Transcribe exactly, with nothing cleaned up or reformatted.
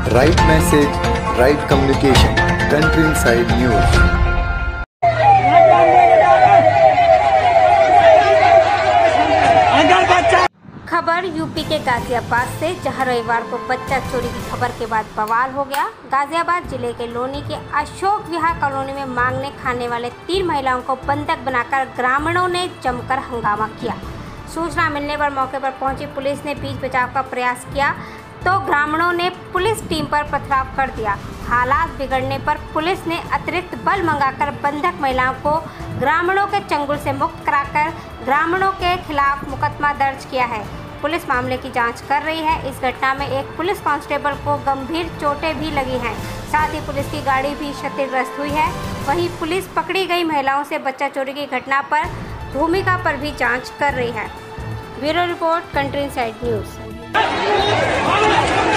Right message, right communication. Country Inside News. खबर UP के गाजियाबाद से, जहां रविवार को बच्चा चोरी की खबर के बाद बवाल हो गया। गाजियाबाद जिले के लोनी के अशोक विहार कॉलोनी में मांगने खाने वाले तीन महिलाओं को बंधक बनाकर ग्रामीणों ने जमकर हंगामा किया। सूचना मिलने पर मौके पर पहुंची पुलिस ने बीच बचाव का प्रयास किया तो ग्रामीणों ने पुलिस टीम पर पथराव कर दिया। हालात बिगड़ने पर पुलिस ने अतिरिक्त बल मंगाकर बंधक महिलाओं को ग्रामीणों के चंगुल से मुक्त कराकर ग्रामीणों के खिलाफ मुकदमा दर्ज किया है। पुलिस मामले की जांच कर रही है। इस घटना में एक पुलिस कांस्टेबल को गंभीर चोटें भी लगी हैं। साथ ही पुलिस की गाड़ी भी क्षतिग्रस्त हुई है। वहीं पुलिस पकड़ी गई महिलाओं से बच्चा चोरी की घटना पर भूमिका पर भी जांच कर रही है। Bureau report, country inside news.